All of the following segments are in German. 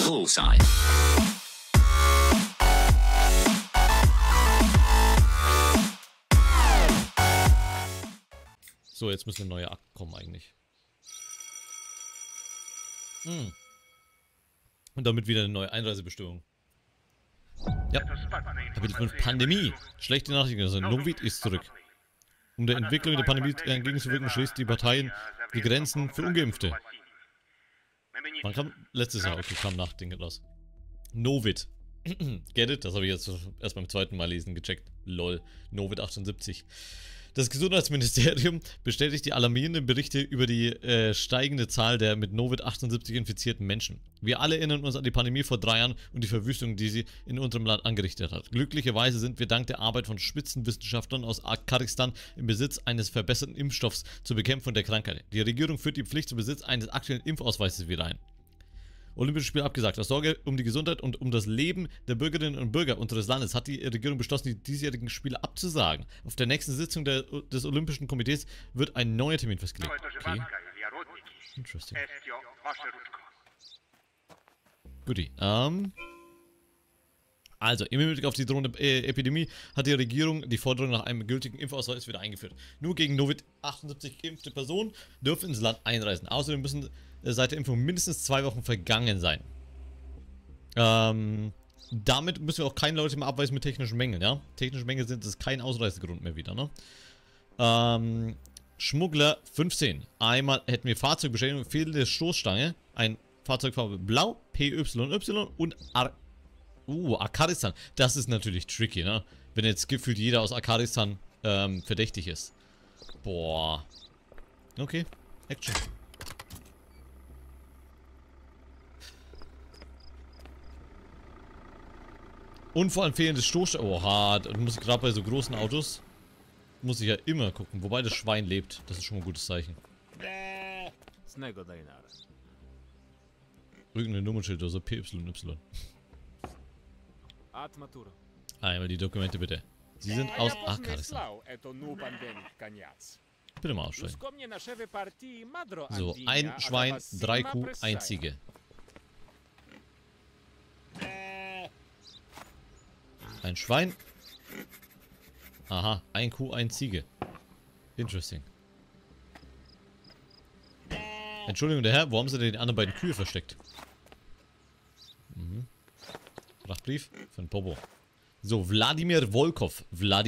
Bullseye. So, jetzt müssen neue Akten kommen eigentlich. Und damit wieder eine neue Einreisebestimmung. Ja. Kapitel 5 Pandemie. Schlechte Nachrichten. Also Novit ist zurück. Um der Entwicklung der Pandemie entgegenzuwirken, schließt die Parteien die Grenzen für Ungeimpfte. Wann kam? Letztes Jahr. Okay, kam nach Ding raus. Novit. Get it? Das habe ich jetzt erst beim zweiten Mal lesen gecheckt. Lol. Novit 78. Das Gesundheitsministerium bestätigt die alarmierenden Berichte über die steigende Zahl der mit Novit 78 infizierten Menschen. Wir alle erinnern uns an die Pandemie vor 3 Jahren und die Verwüstung, die sie in unserem Land angerichtet hat. Glücklicherweise sind wir dank der Arbeit von Spitzenwissenschaftlern aus Kasachstan im Besitz eines verbesserten Impfstoffs zur Bekämpfung der Krankheit. Die Regierung führt die Pflicht zum Besitz eines aktuellen Impfausweises wieder ein. Olympische Spiele abgesagt. Aus Sorge um die Gesundheit und um das Leben der Bürgerinnen und Bürger unseres Landes hat die Regierung beschlossen, die diesjährigen Spiele abzusagen. Auf der nächsten Sitzung des Olympischen Komitees wird ein neuer Termin festgelegt. Okay. Interesting. Guti. Also, im Hinblick auf die drohende Epidemie hat die Regierung die Forderung nach einem gültigen Impfausweis wieder eingeführt. Nur gegen Novit-78 geimpfte Personen dürfen ins Land einreisen. Außerdem müssen seit der Impfung mindestens 2 Wochen vergangen sein. Damit müssen wir auch keine Leute mehr abweisen mit technischen Mängeln, ja? Technische Mängel sind das kein Ausreisegrund mehr wieder, ne? Schmuggler 15. Einmal hätten wir Fahrzeugbeschädigung, fehlende Stoßstange, ein Fahrzeugfarbe blau, PYY und Arkadistan. Das ist natürlich tricky, ne? Wenn jetzt gefühlt jeder aus Arkadistan verdächtig ist. Boah. Okay. Action. Und vor allem fehlendes Stoßstange. Oha, da muss ich gerade bei so großen Autos muss ich ja immer gucken. Wobei das Schwein lebt. Das ist schon mal ein gutes Zeichen. Irgendeine Nummernschild oder so. PYY. Einmal die Dokumente bitte. Sie sind aus Arkadistan. Bitte mal aussteigen. So, ein Schwein, 3 Kuh, 1 Ziege. Ein Schwein. Aha, ein Kuh, 1 Ziege. Interesting. Entschuldigung, der Herr, wo haben Sie denn die anderen beiden Kühe versteckt? Frachtbrief für den Popo. So, Wladimir Volkov.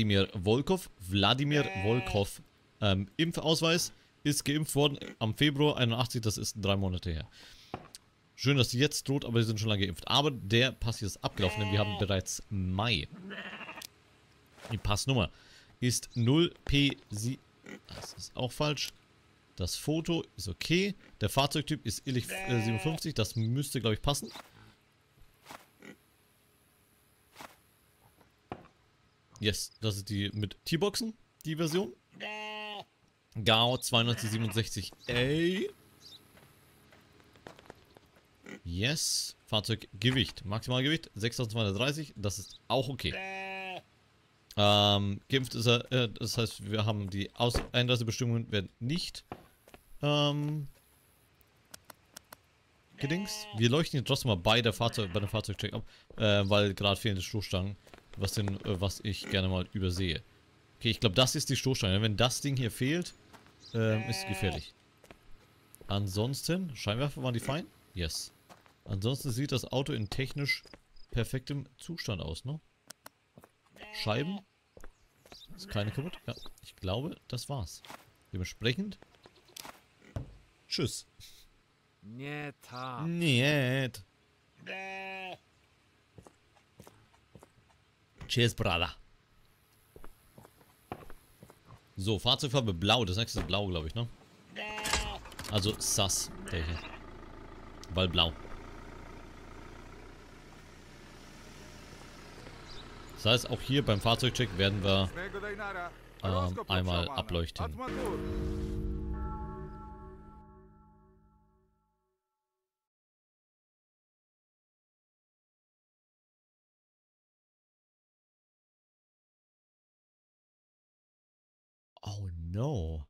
Impfausweis ist geimpft worden am Februar 81, das ist 3 Monate her. Schön, dass sie jetzt droht, aber sie sind schon lange geimpft. Aber der Pass hier ist abgelaufen, denn wir haben bereits Mai. Die Passnummer ist 0P7. Das ist auch falsch. Das Foto ist okay. Der Fahrzeugtyp ist Illich 57. Das müsste, glaube ich, passen. Yes, das ist die mit T-Boxen, die Version. GAO 9267A. Yes. Fahrzeuggewicht. Maximalgewicht 6230. Das ist auch okay. Geimpft ist er. Das heißt, wir haben die Einreisebestimmungen werden nicht gedingst. Wir leuchten hier trotzdem mal bei dem Fahrzeugcheck ab, weil gerade fehlende Stoßstangen, was ich gerne mal übersehe. Okay, ich glaube, das ist die Stoßstange. Wenn das Ding hier fehlt, ist es gefährlich. Ansonsten, Scheinwerfer waren die fein? Yes. Ansonsten sieht das Auto in technisch perfektem Zustand aus, ne? Scheiben. Ist keine kaputt? Ja, ich glaube, das war's. Dementsprechend. Tschüss. Niet. Cheers, brother. So, Fahrzeugfarbe blau. Das nächste ist blau, glaube ich, ne? Also sass, der hier. Weil blau. Das heißt, auch hier beim Fahrzeugcheck werden wir einmal ableuchten. Oh no.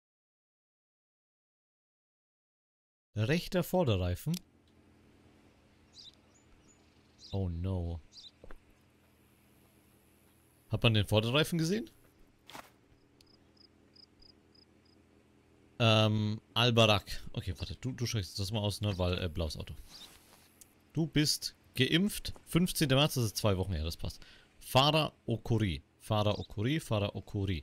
Rechter Vorderreifen. Oh no. Hat man den Vorderreifen gesehen? Al-Barak. Okay, warte, du schreibst das mal aus, ne, weil, blaues Auto. Du bist geimpft. 15. März, das ist 2 Wochen her, das passt. Farah Okuri. Farah Okuri, Farah Okuri.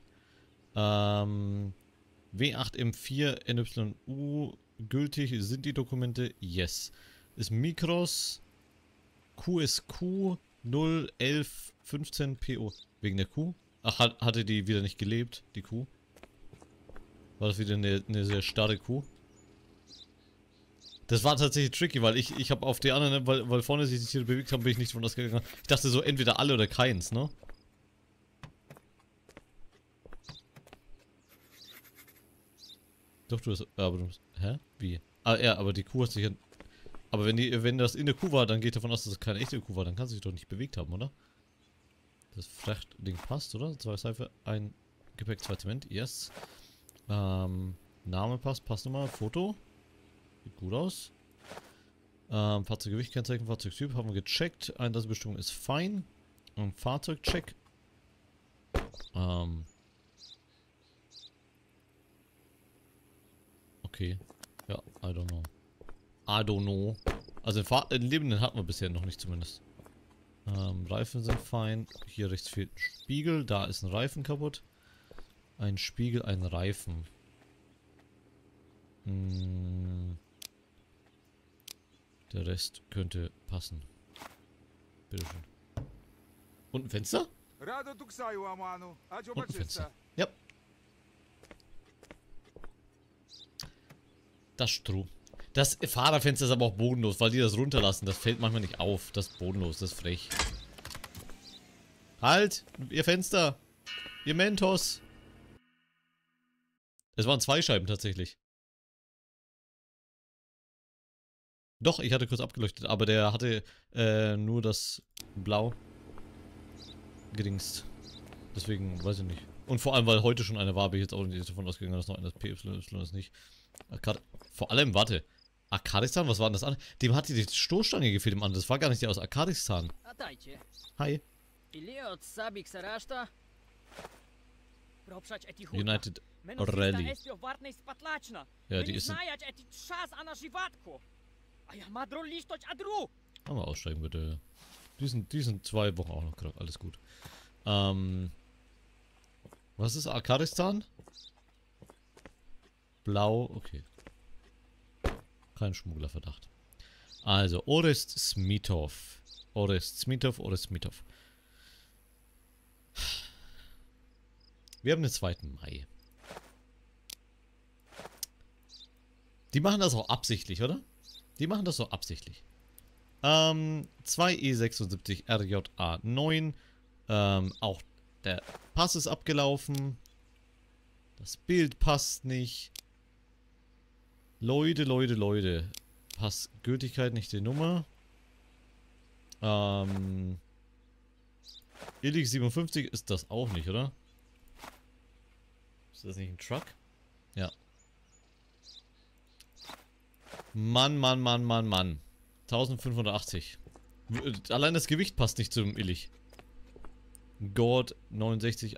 W8M4 NYU gültig. Sind die Dokumente? Yes. Ist Migros QSQ 01115 PO. Wegen der Kuh? Ach, hatte die wieder nicht gelebt, die Kuh? War das wieder eine sehr starre Kuh? Das war tatsächlich tricky, weil ich habe auf die anderen, weil vorne sich die Tiere bewegt haben, bin ich nicht von ausgegangen. Ich dachte so, entweder alle oder keins, ne? Doch, du hast, aber du, hä? Wie? Ah, ja, aber die Kuh hat sich ja, aber wenn das in der Kuh war, dann geht davon aus, dass es keine echte Kuh war, dann kann sie sich doch nicht bewegt haben, oder? Das Frachtding passt, oder? 2 Seife, 1 Gepäck, 2 Zement, yes. Name passt, Passnummer, Foto. Sieht gut aus. Fahrzeuggewicht, Kennzeichen, Fahrzeugtyp haben wir gecheckt. Einlassbestimmung ist fein. Fahrzeugcheck. Okay. Ja, I don't know. I don't know. Also den Lebenden hatten wir bisher noch nicht zumindest. Reifen sind fein. Hier rechts fehlt ein Spiegel. Da ist ein Reifen kaputt. Ein Spiegel, ein Reifen. Der Rest könnte passen. Bitteschön. Und ein Fenster? Und ein Fenster. Ja. Das ist true. Das Fahrerfenster ist aber auch bodenlos, weil die das runterlassen. Das fällt manchmal nicht auf. Das ist bodenlos, das ist frech. Halt! Ihr Fenster! Ihr Mentos! Es waren 2 Scheiben tatsächlich. Doch, ich hatte kurz abgeleuchtet, aber der hatte nur das Blau gedingst. Deswegen weiß ich nicht. Und vor allem, weil heute schon eine war, bin ich jetzt auch nicht davon ausgegangen, dass noch eine PY ist nicht. Vor allem, warte. Arkadistan, was war denn das an? Dem hat die Stoßstange gefehlt im anderen. Das war gar nicht der aus Arkadistan. Hi. United Rally. Ja, die ist... Haben wir aussteigen, bitte. Die sind 2 Wochen auch noch krank. Alles gut. Was ist Arkadistan? Blau, okay. Kein Schmugglerverdacht. Also, Orest Smitov. Orest Smitov, Orest Smitov. Wir haben den 2. Mai. Die machen das auch absichtlich, oder? Die machen das auch absichtlich. 2E76 RJA9. Auch der Pass ist abgelaufen. Das Bild passt nicht. Leute. Passgültigkeit, nicht die Nummer. Illig 57 ist das auch nicht, oder? Ist das nicht ein Truck? Ja. Mann. 1580. Allein das Gewicht passt nicht zum Illig. God 69.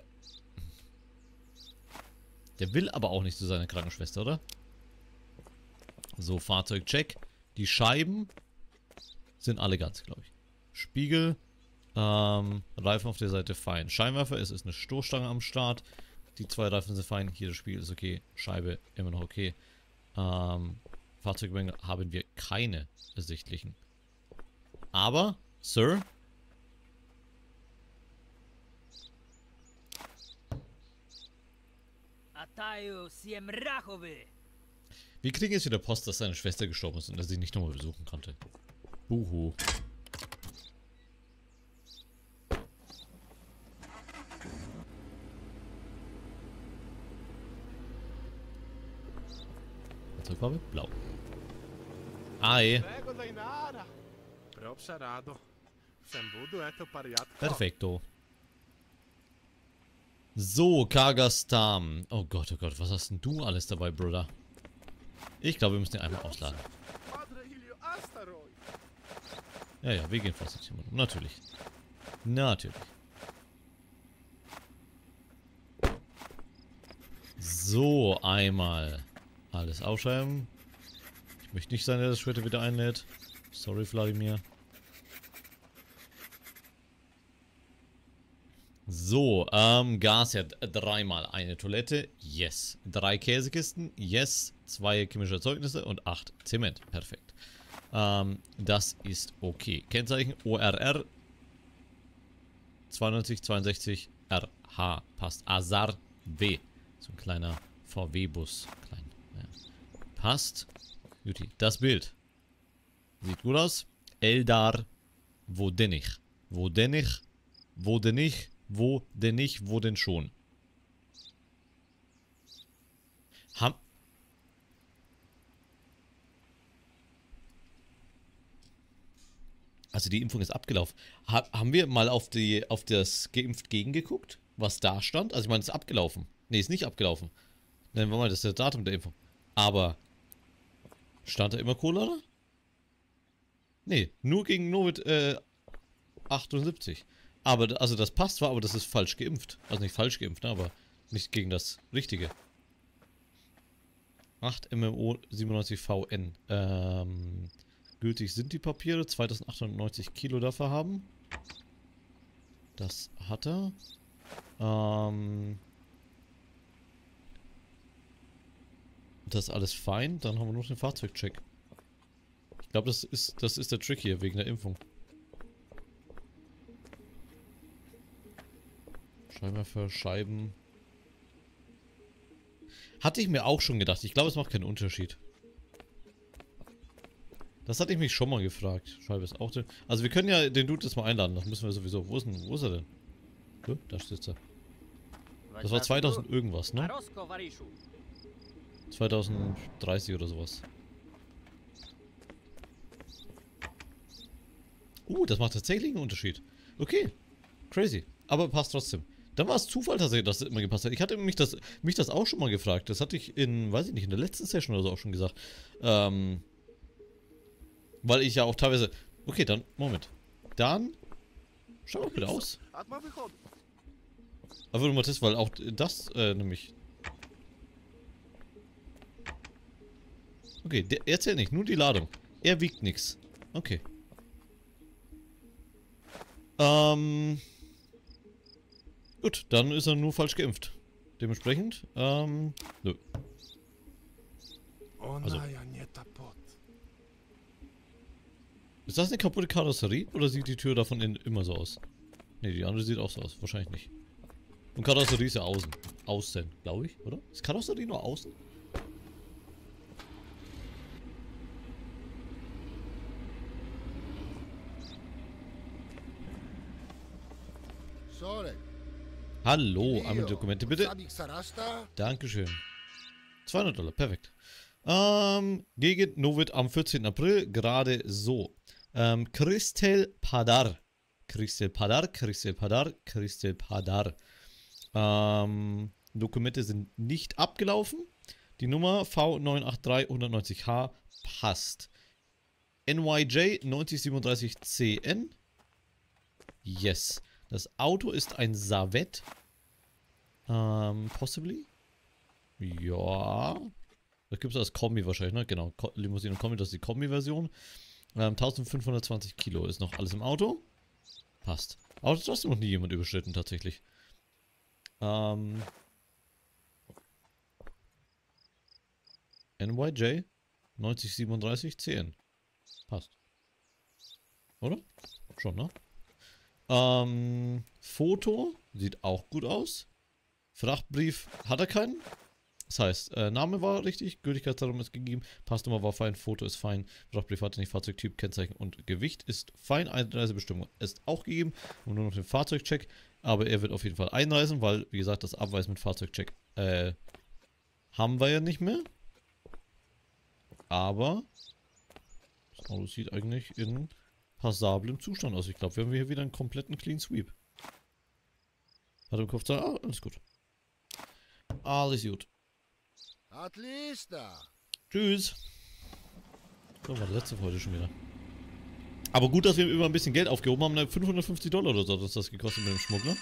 Der will aber auch nicht zu seiner Krankenschwester, oder? So, Fahrzeugcheck. Die Scheiben sind alle ganz, glaube ich. Spiegel. Reifen auf der Seite fein. Scheinwerfer, es ist eine Stoßstange am Start. Die 2 Reifen sind fein. Hier das Spiegel ist okay. Scheibe immer noch okay. Fahrzeugmenge haben wir keine ersichtlichen. Aber, Sir. Wir kriegen jetzt wieder Post, dass seine Schwester gestorben ist und er sie nicht nochmal besuchen konnte. Buhu. Fahrzeugfarbe? Blau. Ai. Perfekto. So, Kagastam. Oh Gott, was hast denn du alles dabei, Bruder? Ich glaube, wir müssen den einmal ausladen. Ja, ja, wir gehen Fahrzeugsimulator. Natürlich. Natürlich. So, einmal alles aufschreiben. Ich möchte nicht sein, der das später wieder einlädt. Sorry, Vladimir. So, Gasherd, dreimal eine Toilette, yes. 3 Käsekisten, yes. 2 chemische Erzeugnisse und 8 Zement, perfekt. Das ist okay. Kennzeichen ORR 9262 RH, passt. Azar W, so ein kleiner VW-Bus, klein, ja. Passt. Juti, das Bild sieht gut aus. Eldar Vodenich, Vodenich, Vodenich. Wo denn nicht, wo denn schon? Also die Impfung ist abgelaufen. Haben wir mal auf das geimpft gegengeguckt? Was da stand? Also ich meine, es ist abgelaufen. Ne, ist nicht abgelaufen. Nennen wir mal, das ist das Datum der Impfung. Aber stand da immer Cholera? Ne, nur gegen Novit 78. Aber, also das passt zwar, aber das ist falsch geimpft. Also nicht falsch geimpft, ne, aber nicht gegen das Richtige. 8 MMO 97 VN. Gültig sind die Papiere. 2890 Kilo dafür haben. Das hat er. Das ist alles fein. Dann haben wir noch den Fahrzeugcheck. Ich glaube, das ist der Trick hier, wegen der Impfung. Scheinwerfer, Scheiben. Hatte ich mir auch schon gedacht. Ich glaube, es macht keinen Unterschied. Das hatte ich mich schon mal gefragt. Scheibe ist auch drin. Also wir können ja den Dude jetzt mal einladen. Das müssen wir sowieso. Wo ist er denn? Da sitzt er. Das war 2000 irgendwas, ne? 2030 oder sowas. Das macht tatsächlich einen Unterschied. Okay. Crazy. Aber passt trotzdem. Dann war es Zufall tatsächlich, dass es immer gepasst hat. Ich hatte mich das auch schon mal gefragt. Das hatte ich in, weiß ich nicht, in der letzten Session oder so auch schon gesagt. Weil ich ja auch teilweise... Okay, dann, Moment. Dann... Schau mal bitte aus. Aber nur mal das, weil auch das, nämlich... Okay, er zählt nicht, nur die Ladung. Er wiegt nichts. Okay. Gut, dann ist er nur falsch geimpft. Dementsprechend, nö. Also. Ist das eine kaputte Karosserie? Oder sieht die Tür davon innen immer so aus? Ne, die andere sieht auch so aus. Wahrscheinlich nicht. Und Karosserie ist ja außen. Außen, glaube ich, oder? Ist Karosserie nur außen? Hallo, einmal die Dokumente bitte. Dankeschön. $200, perfekt. Gegen Novit am 14. April, gerade so. Kristel Padar. Kristel Padar, Kristel Padar, Kristel Padar. Dokumente sind nicht abgelaufen. Die Nummer V983-190H passt. NYJ 9037CN. Yes. Das Auto ist ein Savette. Possibly? Ja. Das gibt es als Kombi wahrscheinlich, ne? Genau. Limousine und Kombi, das ist die Kombi-Version. 1520 Kilo ist noch alles im Auto. Passt. Aber das ist trotzdem noch nie jemand überschritten, tatsächlich. NYJ 9037 CN. Passt. Oder? Schon, ne? Foto sieht auch gut aus. Frachtbrief hat er keinen. Das heißt, Name war richtig, Gültigkeitsdatum ist gegeben, Passnummer war fein, Foto ist fein, Frachtbrief hatte nicht, Fahrzeugtyp, Kennzeichen und Gewicht ist fein, Einreisebestimmung ist auch gegeben und nur noch den Fahrzeugcheck, aber er wird auf jeden Fall einreisen, weil, wie gesagt, das Abweisen mit Fahrzeugcheck haben wir ja nicht mehr. Aber das Auto sieht eigentlich in passablem Zustand aus. Ich glaube, wir haben hier wieder einen kompletten Clean Sweep. Hat im Kopf gesagt, alles gut. Alles gut. Tschüss. So, war die letzte Folge schon wieder. Aber gut, dass wir immer ein bisschen Geld aufgehoben haben. Ne? $550 oder so hat uns das gekostet mit dem Schmuggler.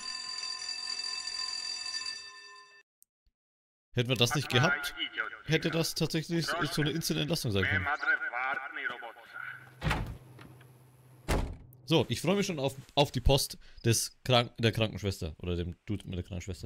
Hätten wir das nicht gehabt, hätte das tatsächlich so eine Instant-Entlastung sein können. So, ich freue mich schon auf die Post der Krankenschwester. Oder dem Dude mit der Krankenschwester.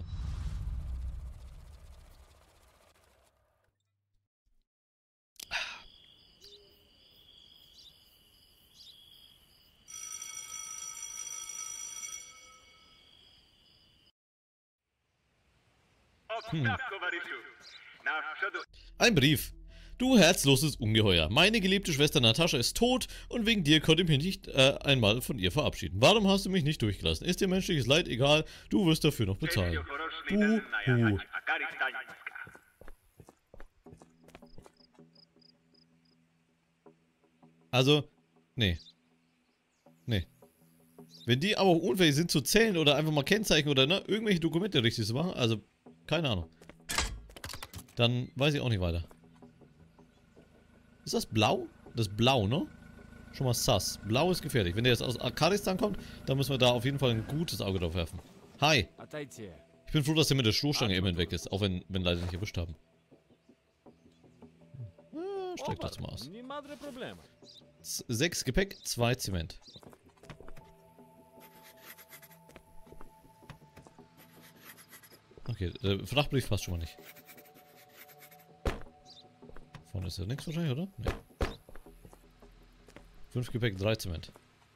Ein Brief. Du herzloses Ungeheuer. Meine geliebte Schwester Natascha ist tot und wegen dir konnte ich mich nicht einmal von ihr verabschieden. Warum hast du mich nicht durchgelassen? Ist dir menschliches Leid egal? Du wirst dafür noch bezahlen. Buhu. Also, nee. Nee. Wenn die aber unfähig sind zu zählen oder einfach mal Kennzeichen oder ne, irgendwelche Dokumente richtig zu machen, also, keine Ahnung. Dann weiß ich auch nicht weiter. Ist das blau? Das ist blau, ne? Schon mal sass. Blau ist gefährlich. Wenn der jetzt aus Afghanistan kommt, dann müssen wir da auf jeden Fall ein gutes Auge drauf werfen. Hi. Ich bin froh, dass der mit der Stoßstange immerhin weg ist. Auch wenn leider nicht erwischt haben. Steigt das mal aus. 6 Gepäck, 2 Zement. Okay, Frachtbrief passt schon mal nicht. Vorne ist ja nichts wahrscheinlich, oder? Nee. 5 Gepäck, 3 Zement.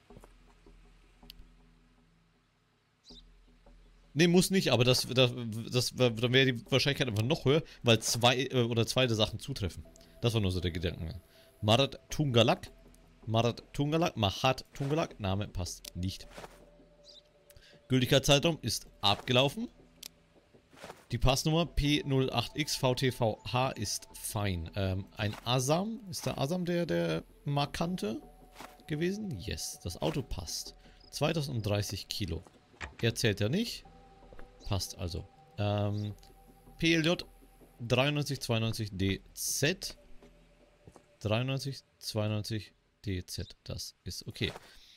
Ne, muss nicht, aber dann wäre die Wahrscheinlichkeit einfach noch höher, weil zwei der Sachen zutreffen. Das war nur so der Gedanke. Marat Tungalak, Mahat Tungalak, Name passt nicht. Gültigkeitszeitraum ist abgelaufen. Die Passnummer P08X VTVH ist fein. Ein Asam, ist der Asam der markante gewesen? Yes, das Auto passt. 2030 Kilo. Er zählt ja nicht. Passt also. PLJ 9392 DZ. 9392 DZ. Das ist okay.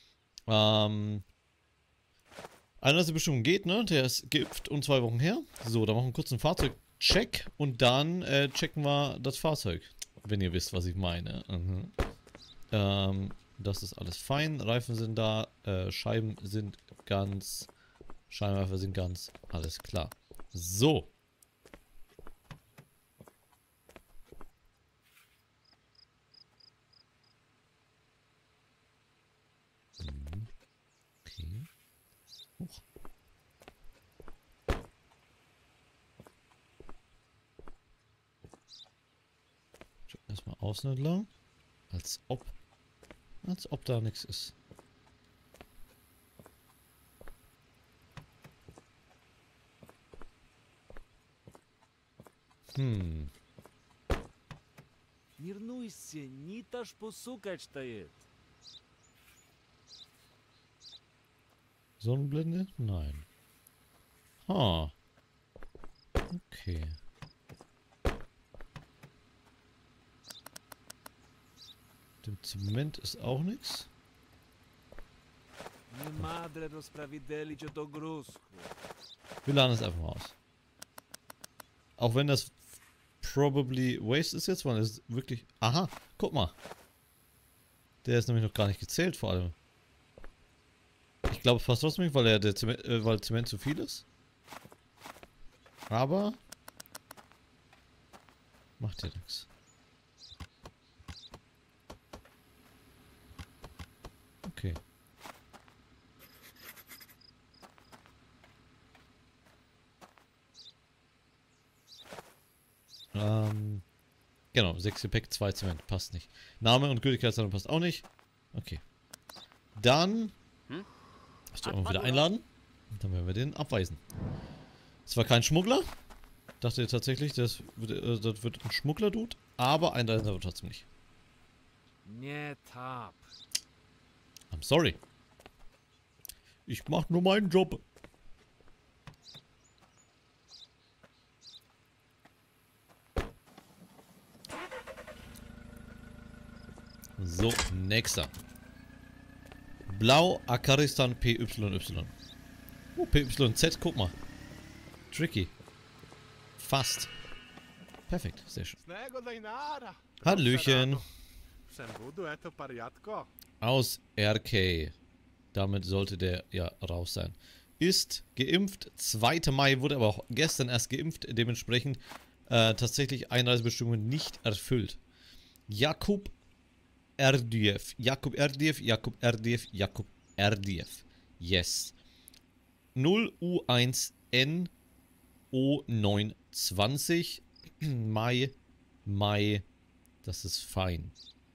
Einreisebestimmung geht, ne? Der ist geimpft und 2 Wochen her. So, dann machen wir kurz einen Fahrzeugcheck und dann checken wir das Fahrzeug. Wenn ihr wisst, was ich meine. Das ist alles fein. Reifen sind da. Scheiben sind ganz. Scheinwerfer sind ganz. Alles klar. So. Okay. Huch. Erstmal außen entlang. Als ob da nichts ist. Sonnenblende? Nein. Ha. Okay. Dem Zement ist auch nichts. Wir laden es einfach mal aus. Auch wenn das probably waste ist jetzt, weil es wirklich... Aha, guck mal. Der ist nämlich noch gar nicht gezählt vor allem. Ich glaube fast trotzdem nicht, weil Zement zu viel ist. Aber... Macht ja nichts. Okay. Genau, 6 Gepäck, 2 Zement, passt nicht. Name und Gültigkeitsdatum passt auch nicht. Okay. Dann... Hast du auch wieder einladen? Dann werden wir den abweisen. Es war kein Schmuggler. Dachte tatsächlich, das wird ein Schmuggler-Dude. Aber einreisen aber trotzdem nicht. I'm sorry. Ich mach nur meinen Job. So, nächster. Blau, Akaristan, PYY. Oh, PYZ, guck mal. Tricky. Fast. Perfekt, sehr schön. Hallöchen. Aus RK. Damit sollte der ja raus sein. Ist geimpft. 2. Mai, wurde aber auch gestern erst geimpft. Dementsprechend tatsächlich Einreisebestimmungen nicht erfüllt. Jakub Erdiev. Jakub Erdiev, Jakub Erdiev, Jakub Erdiev. Yes. 0U1N O920. Mai. Das ist fein.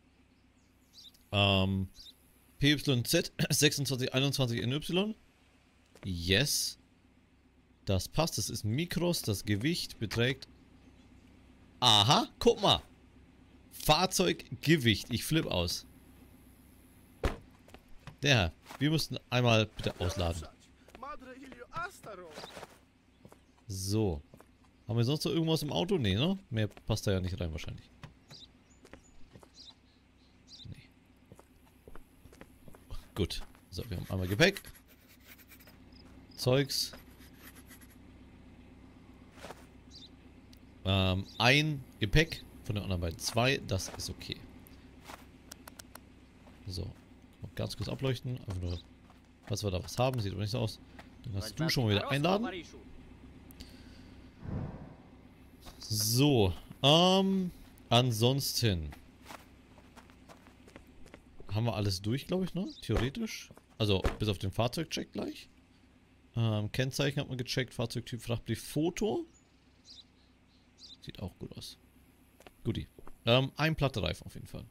PYZ 2621 NY. Yes. Das passt. Das ist Mikros. Das Gewicht beträgt. Aha, guck mal. Fahrzeuggewicht. Ich flippe aus. Der, wir müssten einmal bitte ausladen. So. Haben wir sonst noch irgendwas im Auto? Nee, ne? Mehr passt da ja nicht rein wahrscheinlich. Nee. Gut. So, wir haben einmal Gepäck. Zeugs. Ein Gepäck. Von den anderen beiden 2. Das ist okay. So. Mal ganz kurz ableuchten. Einfach nur, was wir da was haben. Sieht aber nicht so aus. Dann kannst du schon mal wieder einladen. So. Ansonsten haben wir alles durch, glaube ich, ne? Theoretisch. Also, bis auf den Fahrzeugcheck gleich. Kennzeichen hat man gecheckt. Fahrzeugtyp, Frachtbrief, Foto. Sieht auch gut aus. Guti. Ein platter Reifen auf jeden Fall.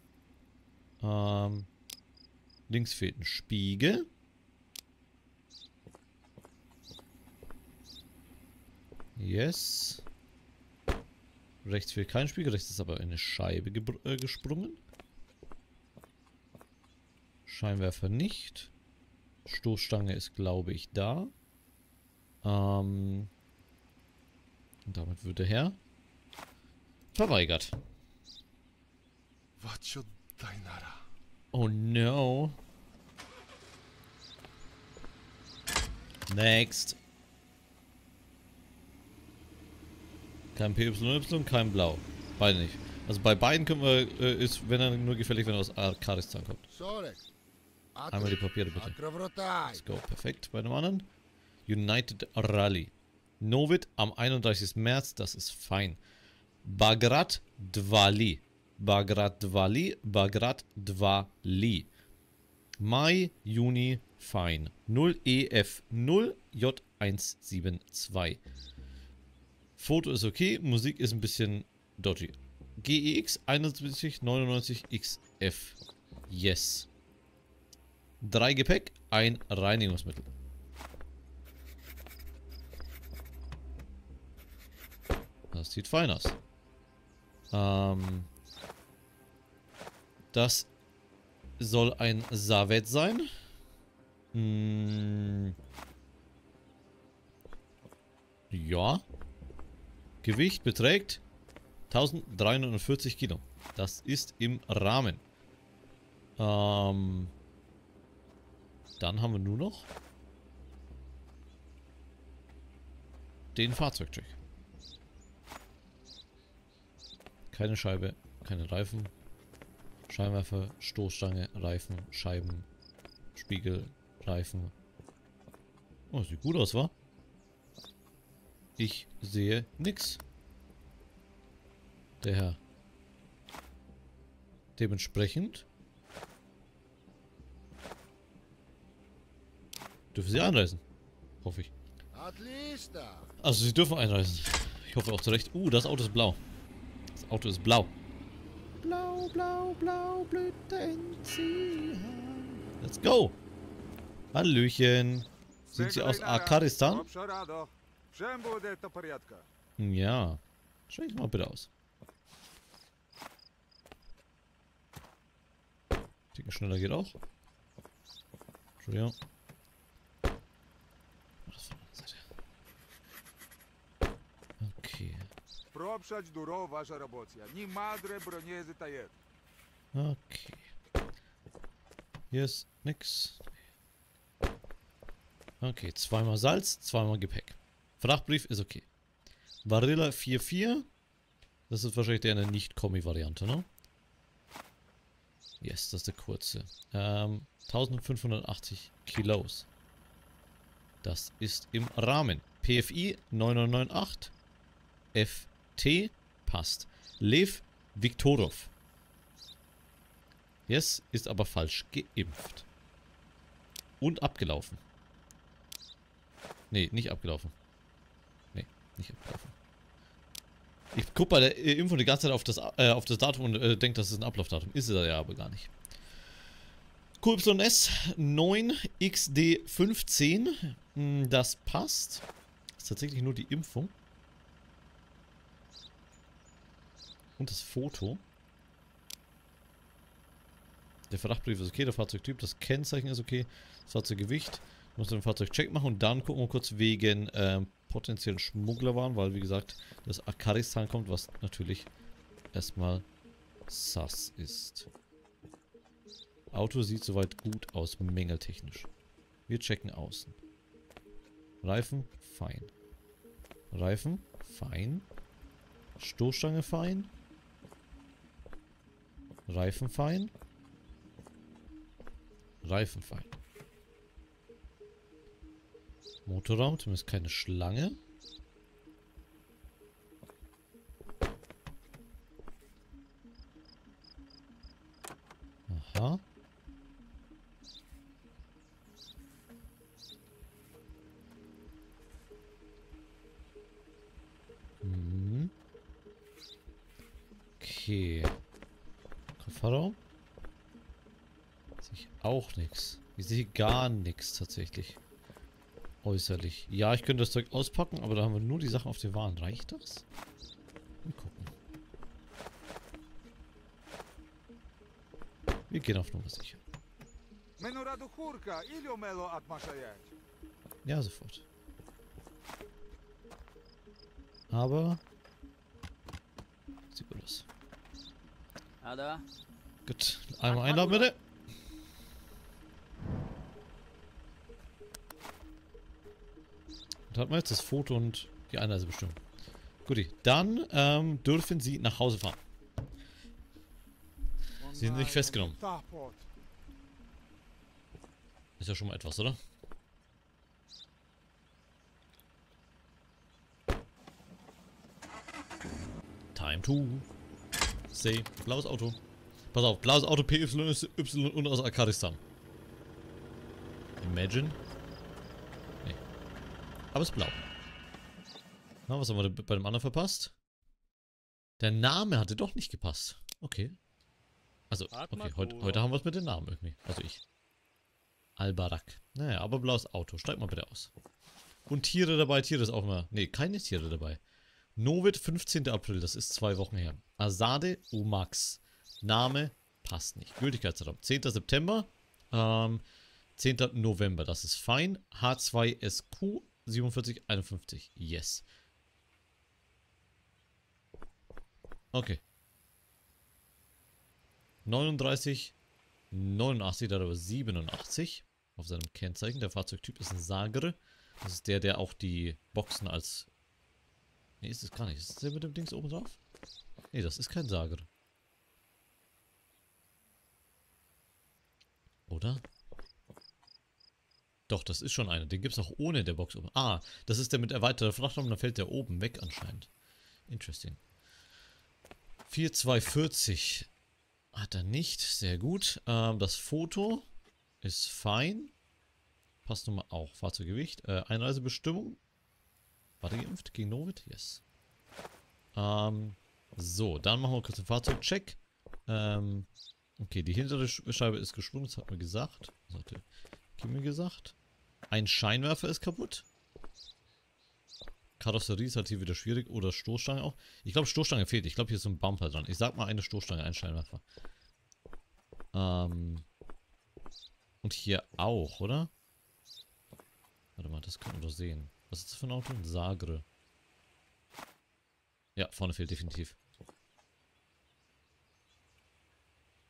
Links fehlt ein Spiegel. Yes. Rechts fehlt kein Spiegel. Rechts ist aber eine Scheibe gesprungen. Scheinwerfer nicht. Stoßstange ist, glaube ich, da. Und damit wird der Herr verweigert. Oh no. Next. Kein PYY, kein Blau. Beide nicht. Also bei beiden können wir, ist, wenn er nur gefällig, wenn er aus Karistan kommt. Einmal die Papiere bitte. Let's go. Perfekt. Bei dem anderen. United Rally. Novit am 31. März. Das ist fein. Bagrat Dvali. Bagrat Dvali. Bagrat Dvali. Mai, Juni, fein. 0 EF 0 J172. Foto ist okay. Musik ist ein bisschen dodgy. GEX 7199 XF. Yes. 3 Gepäck, ein Reinigungsmittel. Das sieht fein aus. Das soll ein Savet sein. Ja. Gewicht beträgt 1340 Kilo. Das ist im Rahmen. Dann haben wir nur noch den Fahrzeugcheck. Keine Scheibe, keine Reifen, Scheinwerfer, Stoßstange, Reifen, Scheiben, Spiegel, Reifen. Oh, sieht gut aus, wa? Ich sehe nix. Der Herr. Dementsprechend dürfen Sie einreisen. Hoffe ich. Also Sie dürfen einreisen. Ich hoffe auch zurecht. Das Auto ist blau. Das Auto ist blau. Blau, blau, blau, Blütenziehen. Let's go. Hallöchen. Sind Sie aus Akaristan? Ja. Schau ich mal bitte aus. Ticken schneller geht auch. Entschuldigung. Okay. Okay. Hier ist nix. Okay, zweimal Salz, zweimal Gepäck. Frachtbrief ist okay. Varilla 4,4. Das ist wahrscheinlich der eine Nicht-Kommi-Variante, ne? Yes, das ist der kurze. 1580 Kilos. Das ist im Rahmen. PFI 9998. FT passt. Lev Viktorov. Yes, ist aber falsch geimpft. Und abgelaufen. Nee, nicht abgelaufen. Nee, nicht abgelaufen. Ich gucke bei der Info die ganze Zeit auf das Datum und denke, das ist ein Ablaufdatum. Ist es ja aber gar nicht. QYS 9XD15. Das passt. Das ist tatsächlich nur die Impfung. Und das Foto. Der Frachtbrief ist okay, der Fahrzeugtyp, das Kennzeichen ist okay, das Fahrzeuggewicht. Ich muss den Fahrzeugcheck machen und dann gucken wir kurz wegen potenziellen Schmugglerwaren, weil wie gesagt, das Akaristan kommt, was natürlich erstmal sus ist. Auto sieht soweit gut aus, mängeltechnisch. Wir checken außen. Reifen, fein. Reifen, fein. Stoßstange, fein. Reifen, fein. Reifen fein. Motorraum, zumindest keine Schlange. Aha. Mhm. Okay. Kofferraum. Sehe ich auch nichts. Ich sehe gar nichts tatsächlich. Äußerlich. Ja, ich könnte das Zeug auspacken, aber da haben wir nur die Sachen auf den Waren. Reicht das? Mal gucken. Wir gehen auf Nummer sicher. Ja, sofort. Aber... Sieht gut aus. Gut. Einmal einladen bitte. Und hat man jetzt das Foto und die Einreisebestimmung. Guti, dann dürfen Sie nach Hause fahren. Sie sind nicht festgenommen. Ist ja schon mal etwas, oder? Time to say. Blaues Auto. Pass auf, blaues Auto PY und aus Akaristan. Imagine. Nee. Aber es ist blau. Na, was haben wir bei dem anderen verpasst? Der Name hatte doch nicht gepasst. Okay. Also, okay, heute haben wir es mit den Namen irgendwie. Also ich. Al-Barak. Naja, aber blaues Auto. Steig mal bitte aus. Und Tiere dabei. Tiere ist auch mal... Ne, keine Tiere dabei. Novit, 15. April. Das ist 2 Wochen her. Azade Umax. Name passt nicht. Gültigkeitsdatum. 10. September. 10. November. Das ist fein. H2SQ 4751. Yes. Okay. 39, 89, da aber 87 auf seinem Kennzeichen. Der Fahrzeugtyp ist ein Sagre. Das ist der auch die Boxen als... Ne, ist es gar nicht. Ist das der mit dem Dings oben drauf? Ne, das ist kein Sagre. Oder? Doch, das ist schon einer. Den gibt es auch ohne der Box oben. Ah, das ist der mit erweiterter Frachtraum. Dann fällt der oben weg anscheinend. Interesting. 4240 hat er nicht. Sehr gut. Das Foto ist fein. Passnummer auch. Fahrzeuggewicht. Einreisebestimmung. War der geimpft gegen Novit? Yes. So, dann machen wir kurz den Fahrzeugcheck. Okay, die hintere Scheibe ist gesprungen. Das hat man gesagt. Das hatte Kimi gesagt. Ein Scheinwerfer ist kaputt. Karosserie ist halt hier wieder schwierig. Oder Stoßstange auch. Ich glaube, Stoßstange fehlt. Ich glaube, hier ist so ein Bumper dran. Ich sag mal eine Stoßstange, ein Scheinwerfer. Und hier auch, oder? Warte mal, das können wir doch sehen. Was ist das für ein Auto? Ein Sagre. Ja, vorne fehlt definitiv.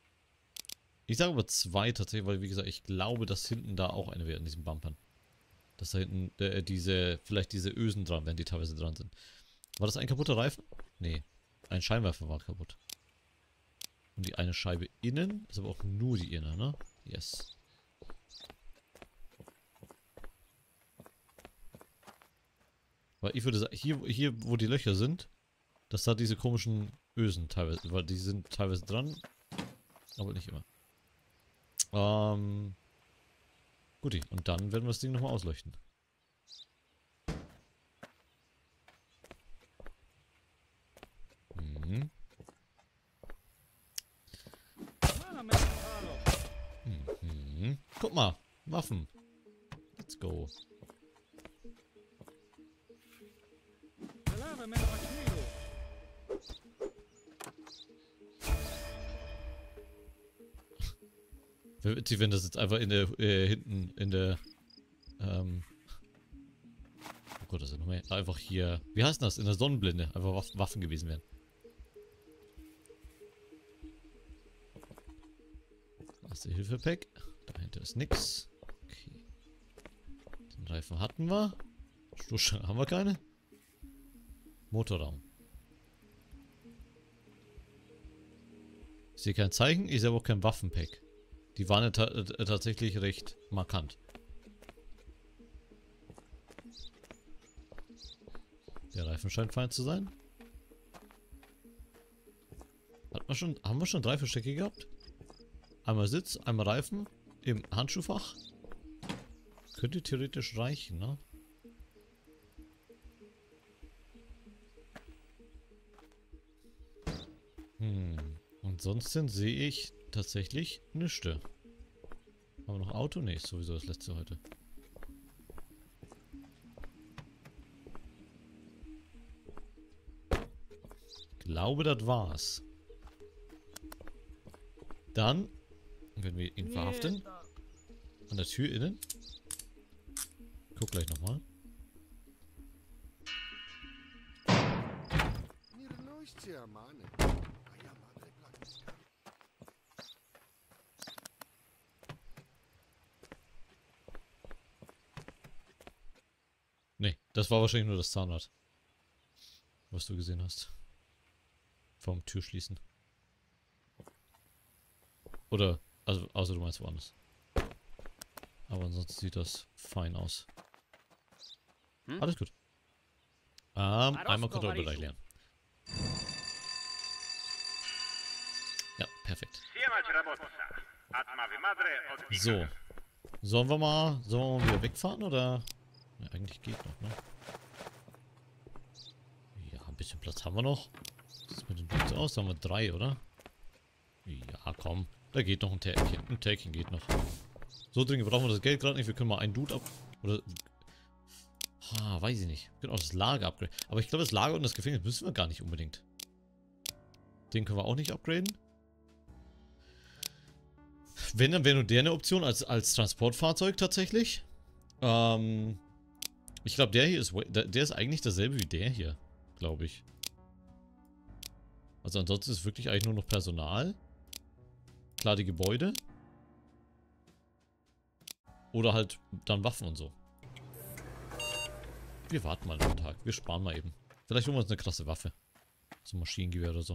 Ich sage aber 2 tatsächlich, weil wie gesagt, ich glaube, dass hinten da auch eine wäre in diesen Bumpern. Dass da hinten vielleicht diese Ösen dran wären, die teilweise dran sind. War das ein kaputter Reifen? Nee. Ein Scheinwerfer war kaputt. Und die eine Scheibe innen ist aber auch nur die Inner, ne? Yes. Weil ich würde sagen, hier wo die Löcher sind, dass da diese komischen Ösen teilweise, weil die sind teilweise dran, aber nicht immer. Guti, und dann werden wir das Ding nochmal ausleuchten. Mhm. Mhm. Guck mal, Waffen. Let's go. Wäre witzig, wenn das jetzt einfach in der, hinten in der, oh Gott, das ist noch mehr, einfach hier, wie heißt das, in der Sonnenblende, einfach Waffen gewesen wären. Erste Hilfe-Pack, dahinter ist nix. Okay. Den Reifen hatten wir. Stoßstange haben wir keine. Motorraum. Ich sehe kein Zeichen, ich sehe aber auch kein Waffenpack. Die waren ja tatsächlich recht markant. Der Reifen scheint fein zu sein. Haben wir schon 3 Verstecke gehabt? Einmal Sitz, einmal Reifen im Handschuhfach. Könnte theoretisch reichen, ne? Ansonsten sehe ich tatsächlich nichts. Haben wir noch Auto? Ne, ist sowieso das letzte heute. Ich glaube, das war's. Dann werden wir ihn verhaften. An der Tür innen. Guck gleich nochmal. Nee, das war wahrscheinlich nur das Zahnrad. Was du gesehen hast. Vom Türschließen. Oder, also, außer du meinst woanders. Aber ansonsten sieht das fein aus. Alles gut. Einmal Kontrollbereich lernen. Ja, perfekt. So. Sollen wir mal wieder wegfahren, oder? Ja, eigentlich geht noch, ne? Ja, ein bisschen Platz haben wir noch. Was sieht mit den Dudes aus? Da haben wir 3, oder? Ja, komm. Da geht noch ein Täkchen. Ein Täkchen geht noch. So dringend brauchen wir das Geld gerade nicht. Wir können mal einen Dude oder... weiß ich nicht. Wir können auch das Lager upgraden. Aber ich glaube, das Lager und das Gefängnis müssen wir gar nicht unbedingt. Den können wir auch nicht upgraden. Wenn, dann wäre nur der eine Option als Transportfahrzeug tatsächlich. Ich glaube, der hier ist... Der ist eigentlich dasselbe wie der hier. Glaube ich. Also ansonsten ist wirklich eigentlich nur noch Personal. Klar, die Gebäude. Oder halt dann Waffen und so. Wir warten mal einen Tag. Wir sparen mal eben. Vielleicht holen wir uns eine krasse Waffe. So ein Maschinengewehr oder so.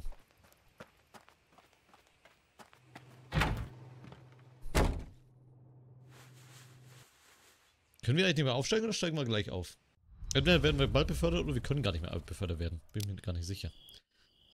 Können wir eigentlich nicht mehr aufsteigen oder steigen wir gleich auf? Entweder werden wir bald befördert oder wir können gar nicht mehr befördert werden. Bin mir gar nicht sicher.